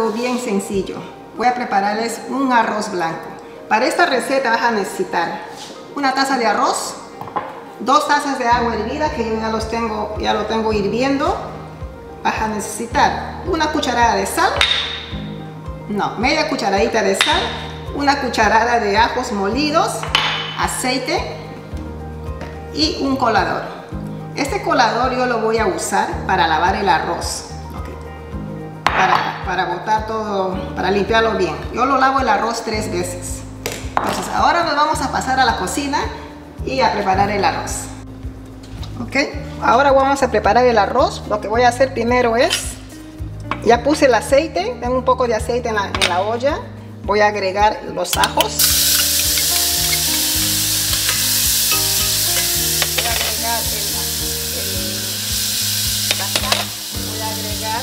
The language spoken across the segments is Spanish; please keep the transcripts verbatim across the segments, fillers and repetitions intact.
algo bien sencillo. Voy a prepararles un arroz blanco. Para esta receta vas a necesitar una taza de arroz, dos tazas de agua hervida que yo ya los tengo, ya lo tengo hirviendo. Vas a necesitar una cucharada de sal, no, media cucharadita de sal, una cucharada de ajos molidos, aceite y un colador. Este colador yo lo voy a usar para lavar el arroz, okay. para, para botar todo, para limpiarlo bien. Yo lo lavo el arroz tres veces. Entonces ahora nos vamos a pasar a la cocina y a preparar el arroz. Ok, ahora vamos a preparar el arroz. Lo que voy a hacer primero es, ya puse el aceite, tengo un poco de aceite en la, en la olla. Voy a agregar los ajos. Voy a agregar el, el, la sal. Voy a agregar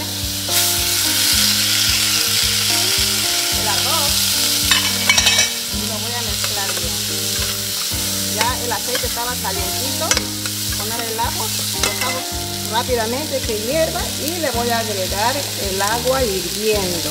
el arroz y lo voy a mezclar bien. Ya el aceite estaba calientito. Poner el ajo, los ajos rápidamente que hierva y le voy a agregar el agua hirviendo.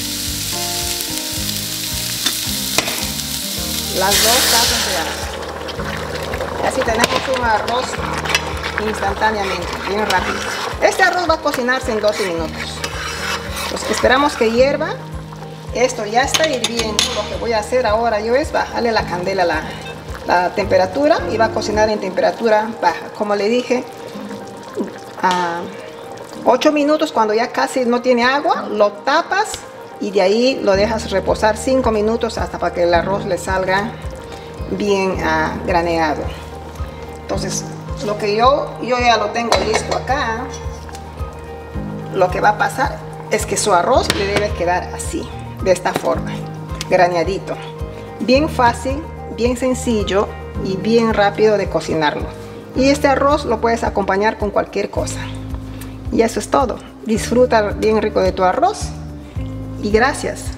Las dos tazas de agua. Y así tenemos un arroz instantáneamente, bien rápido. Este arroz va a cocinarse en doce minutos. Pues esperamos que hierva. Esto ya está hirviendo. Lo que voy a hacer ahora yo es bajarle la candela a la la temperatura y va a cocinar en temperatura baja. Como le dije, a ocho minutos, cuando ya casi no tiene agua, lo tapas y de ahí lo dejas reposar cinco minutos hasta para que el arroz le salga bien uh, graneado. Entonces, lo que yo, yo ya lo tengo listo acá. Lo que va a pasar es que su arroz le debe quedar así, de esta forma, graneadito. Bien fácil, bien sencillo y bien rápido de cocinarlo. Y este arroz lo puedes acompañar con cualquier cosa. Y eso es todo. Disfruta bien rico de tu arroz y gracias.